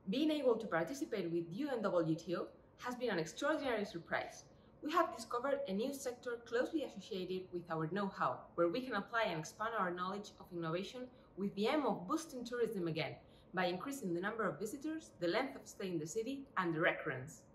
Being able to participate with UNWTO has been an extraordinary surprise. We have discovered a new sector closely associated with our know-how, where we can apply and expand our knowledge of innovation with the aim of boosting tourism again, by increasing the number of visitors, the length of stay in the city, and the recurrence.